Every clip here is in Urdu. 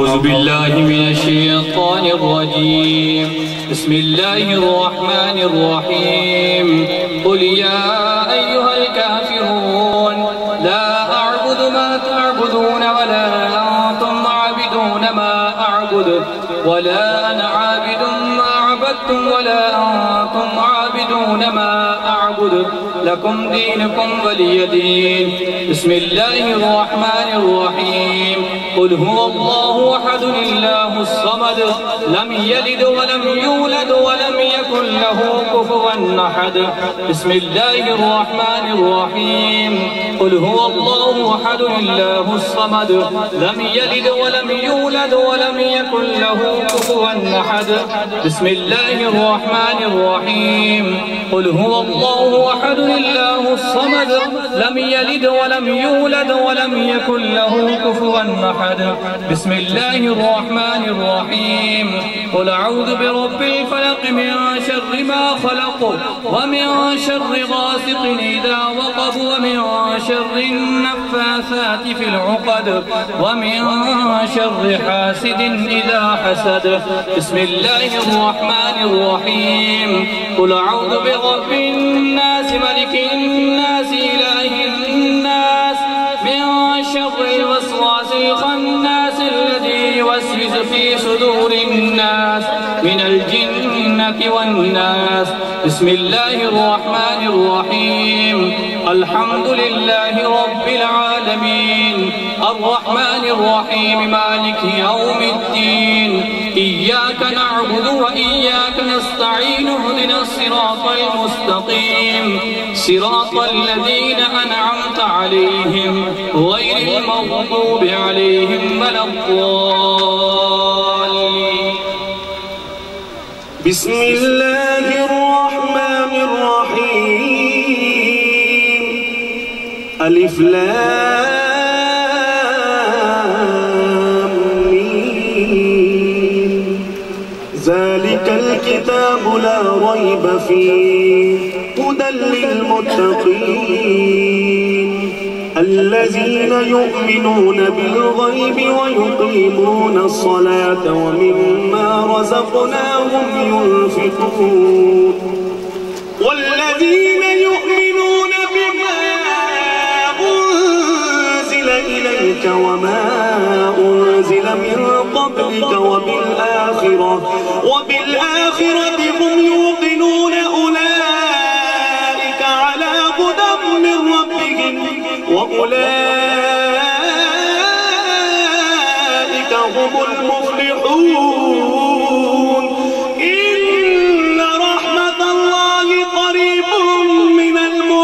أعوذ بالله من الشيطان الرجيم. بسم الله الرحمن الرحيم. قل يا أيها الكافرون لا أعبد ما تعبدون ولا أنتم عابدون ما أعبد ولا أنا عابد ما عبدتم ولا أنتم عابدون ما أعبد لكم دينكم ولي دين. بسم الله الرحمن الرحيم. قل هو الله أحد الله الصمد لم يلد ولم يولد ولم يكن له كفوا أحد. بسم الله الرحمن الرحيم. قل هو الله أحد الله الصمد لم يلد ولم يولد ولم يكن له كفوا أحد. بسم الله الرحمن الرحيم. قل هو الله أحد الله الصمد لم يلد ولم يولد ولم يكن له كفوا أحد. بسم الله الرحمن الرحيم. قل أعوذ برب الفلق من شر ما خلق ومن شر غاسق إذا وقب ومن شر النفاثات في العقد ومن شر حاسد إذا حسد. بسم الله الرحمن الرحيم. قل أعوذ برب الناس ملك الناس إله الناس من شر الوسواس الخناس الذي يوسوس في صدور الناس من الجنة والناس. بسم الله الرحمن الرحيم. الحمد لله رب العالمين الرحمن الرحيم مالك يوم الدين. إياك نعبد وإياك نستعين اهدنا الصراط المستقيم صراط الذين أنعمت عليهم غير المغضوب عليهم ولا الضالين. بسم الله الرحمن الرحيم. ألف لام ميم. ذلك الكتاب لا ريب فيه هدى للمتقين الذين يؤمنون بالغيب ويقيمون الصلاة ومما رزقناهم ينفقون والذين يؤمنون بما أنزل إليك وما أنزل من قبلك وبالآخرة هم يوقنون أولئك على هدى من ربهم وأولئك هم المفلحون. إن رحمة الله قريب من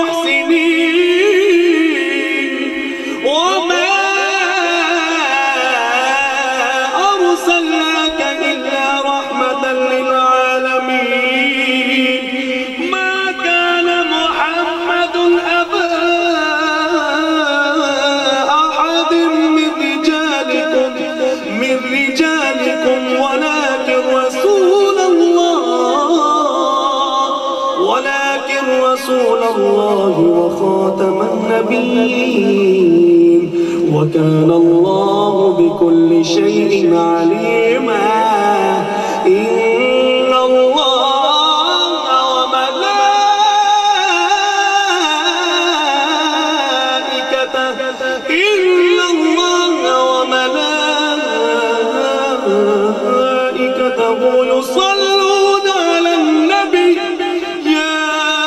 المحسنين وما أرسلناك إلا رحمة للعالمين. ما كان محمد أبا أحد من رجالكم ولكن رسول الله وخاتم النبيين وكان الله بكل شيء عليما. إن الله وملائكته يصلون على النبي يا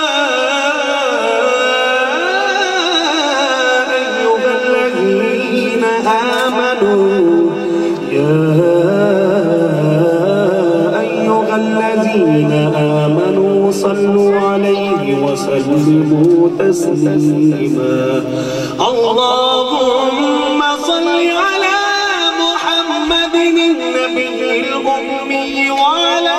أيها الذين آمنوا صلوا عليه وسلموا تسليما. اللهم صل على محمد النبي الأمي وعلى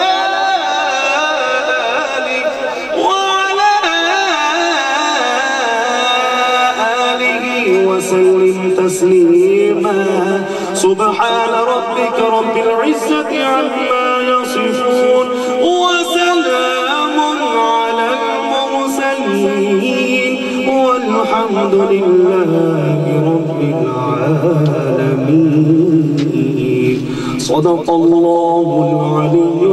آله وسلم تسليما. سبحان ربك رب العزة عما يصفون وسلام على المرسلين والحمد لله رب العالمين. صدق الله العلي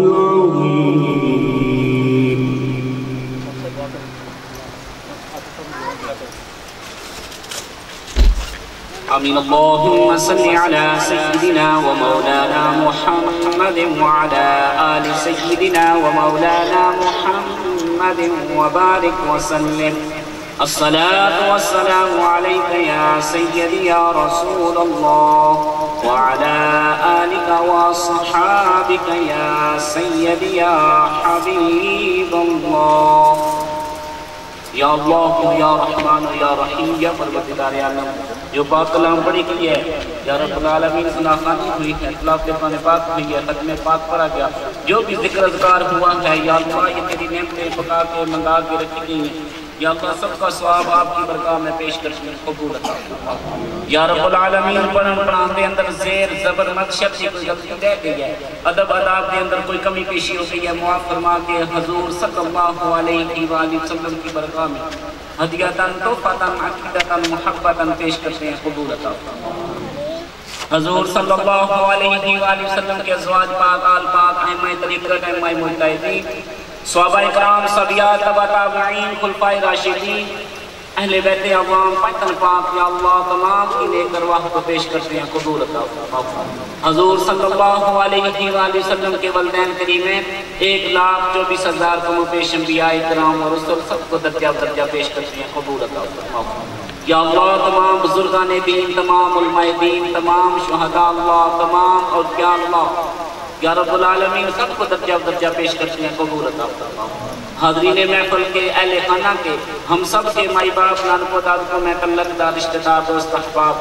العظيم. آمين. اللهم صل على سيدنا ومولانا محمد وعلى آل سيدنا ومولانا محمد وبارك وسلم. الصلاة والسلام عليك يا سيدي يا رسول الله وعلى آلك وصحابك يا سيدي يا حبيب الله. یا اللہ یا رحمان یا رحیم یا پروردگار عالم، جو پاک کلام پڑھی گئی ہے یا رب العالمین گناہگاری ہوئی ہے، اطلاق قرآن پاک ہوئی ہے، ختم پاک پڑھا گیا، جو بھی ذکر اذکار ہوا ہے یا اللہ یہ تیری نعمتیں پکا کے منگا کے رکھی گئی ہیں، یا اللہ سب کا ثواب آپ کی برکات میں پیش کرتے ہیں، قبول عطا فرما یا رب العالمین. پڑھان دے اندر زیر زبر مد شب سے کوئی غلطی رہ گئی ہے، ادب آداب دے اندر کوئی کمی پیشی ہو گئی ہے، معاف فرما کے حضور صلی اللہ علیہ وآلہ وسلم کی برکات میں ہدیتاً تحفۃً عقیدتاً محبتاً پیش کرتے ہیں، قبول عطا فرما. حضور صلی اللہ علیہ وآلہ وسلم کے ازواج پاک، آل پاک، ائمہ طریقت، ائمہ مجتہدین، صحابہ کرام، صحابیات، تبع تابعین، خلفائے راشدین، اہل بیت عوام، پنجتن پاک، یا اللہ تمام کی نیک ارواح کو پیش کرتے ہیں، قبول عطا فرما. حضور صلی اللہ علیہ وآلہ وسلم کے والدین کریمین 1,24,000 کم و پیش انبیاء کرام اور رسول سب کو درجہ پیش کرتے ہیں، قبول عطا فرما. یا اللہ تمام بزرگان دین، تمام علماء دین، تمام شہداء اللہ، تمام اولیاء اللہ، یا رب العالمین سب کو درجہ پیش کرتے ہیں، قبول عطا فرما. حاضرین محفل کے، اہل خانہ کے، ہم سب کے مائی باپ، نانکو دادکو میں تعلق دار، رشتہ دار، دوست احباب،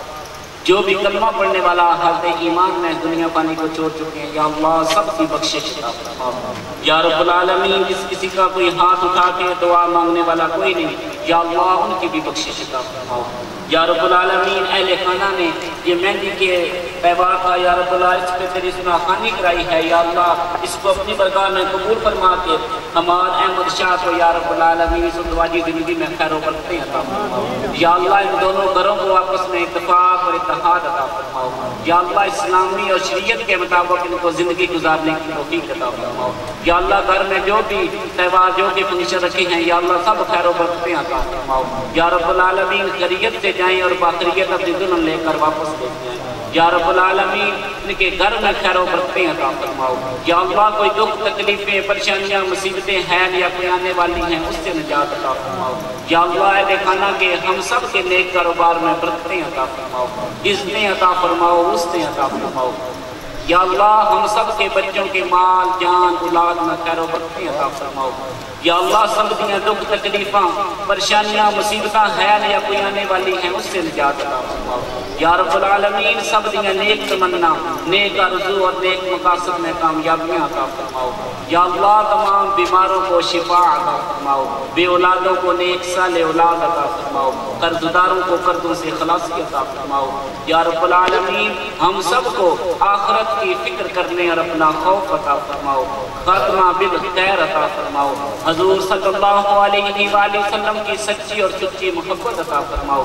جو بھی کلمہ پڑھنے والا حالت ایمان میں دنیا پانی کو چھوڑ چکے ہیں، یا اللہ سب کی بخشش عطا فرما. یا رب العالمین جس کسی کا کوئی ہاتھ اٹھا کے دعا مانگنے والا کوئی نہیں، یا اللہ ان کی بھی بخشش عطا فرما. یا رب العالمین اہل خانہ نے یہ مہندی کے پیوا کا، یا رب اللہ اس پہ تیری سنا خانی کرائی ہے، یا اللہ اس کو اپنی برکات میں قبول فرما کے حماد احمد شاہ کو یا رب العالمین اس ازدواجی زندگی میں خیر و برکتیں عطا فرما. یا اللہ ان دونوں گھروں کو آپس میں اتفاق اور اتحاد عطا فرماؤ. یا اللہ اسلامی اور شریعت کے مطابق ان کو زندگی گزارنے کی توفیق عطا فرماؤ. یا اللہ گھر میں جو بھی تہوار، جو بھی فنکشن رکھے ہیں، یا اللہ سب خیر و برکتیں عطا فرماؤ. یا رب العالمین خیریت سے جائیں اور باخریت اپنی دلہن لے کر واپس لے جائیں. یا رب العالمین ان کے گھر میں خیر و برکتیں عطا فرماؤ. یا اللہ کوئی دکھ تکلیفیں پریشانیاں مصیبتیں ہیں یا کوئی آنے والی ہیں اس سے نجات عطا فرماؤ. یا اللہ اہل خانہ کے ہم سب کے نیک کاروبار میں برکتیں عطا فرماؤ، عزتیں عطا فرماؤ، وسعتیں عطا فرماؤ. یا اللہ ہم سب کے بچوں کے مال جان اولاد میں خیر و برکتیں عطا فرماؤ. یا اللہ سب دیاں دکھ تکلیفاں پریشانیاں مصیبتاں ہیں یا کوئی آنے والی ہیں اس سے نجات عطا فرماؤ. یا رب العالمین سب دیاں نیک تمنا، نیک آرزو اور نیک مقاصد میں کامیابیاں عطا فرماؤ. یا اللہ تمام بیماروں کو شفا عطا فرماؤ، بے اولادوں کو نیک صالح اولاد عطا فرماؤ، قرض داروں کو قرضوں سے خلاصی عطا فرماؤ. یا رب العالمین ہم سب کو آخرت کی فکر کرنے اور اپنا خوف عطا فرماؤ، خاتمہ بالخیر عطا فرماؤ. حضور صلی اللہ علیہ وآلہ وسلم کی سچی اور سچی محبت عطا فرماؤ.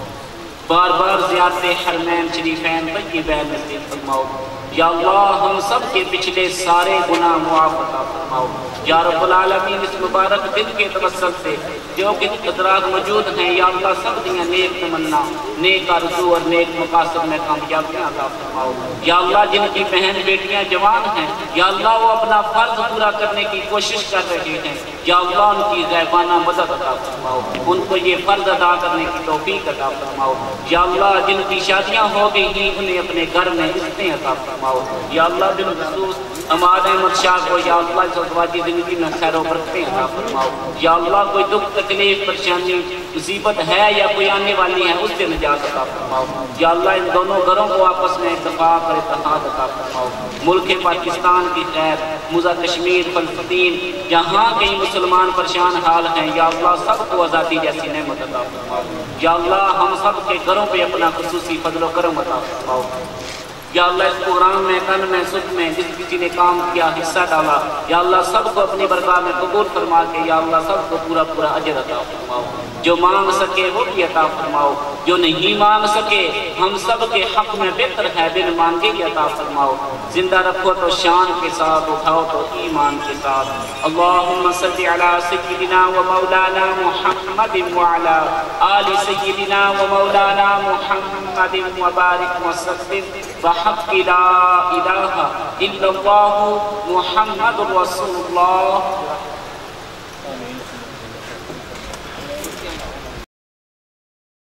بار بار زیارت حرمین شریفین طیبین نصیب فرماؤ. یا اللہ ہم سب کے پچھلے سارے گناہ معاف عطا فرماؤ. یا رب العالمین اس مبارک دن کے توسل سے جو کہ قدرات موجود ہیں، یا اللہ سب دیاں نیک تمنا، نیک آرزو اور نیک مقاصد میں کامیابیاں عطا فرماؤ. یا اللہ جن کی بہن بیٹیاں جوان ہیں، یا اللہ وہ اپنا فرض پورا کرنے کی کوشش کر رہے ہیں، یا اللہ ان کی غیبانہ مدد عطا فرماؤ، ان کو یہ فرض ادا کرنے کی توفیق عطا فرماؤ. یا اللہ جن کی شادیاں ہو گئی ہیں انہیں اپنے گھر میں عزتیں عطا فرماؤ. یا اللہ بالخصوص حماد احمد شاہ کو یا اللہ اس ازدواجی زندگی میں خیر و برکتیں عطا فرماؤ. یا اللہ کوئی دکھ تکلیف پریشانی مصیبت ہے یا کوئی آنے والی ہے اس سے نجات عطا فرماؤ. یا اللہ ان دونوں گھروں کو آپس میں اتفاق اور اتحاد عطا فرماؤ. ملک پاکستان کی خیر، موزہ کشمیر، فلسطین، جہاں کئی مسلمان پریشان حال ہیں، یا اللہ سب کو آزادی جیسی نعمت عطا فرماؤ. یا اللہ ہم سب کے گھروں پہ اپنا خصوصی فضل و کرم عطا فرماؤ. یا اللہ اس پروگرام میں کن میں سکھ میں جس کسی نے کام کیا حصہ ڈالا، یا اللہ سب کو اپنی برکات میں قبول فرما کے یا اللہ سب کو پورا اجر عطا فرماؤ. جو مانگ سکے وہ بھی عطا فرماؤ، جو نہیں مانگ سکے ہم سب کے حق میں بہتر ہے بن مانگے ہی عطا فرماؤ۔ زندہ رکھو تو شان کے ساتھ، اٹھاؤ تو ایمان کے ساتھ۔ اللہم صلی علی سیدنا و مولانا محمد وعلی آل سیدنا و مولانا محمد وبارک وسلم بحق لا الہ الا اللہ محمد رسول اللہ۔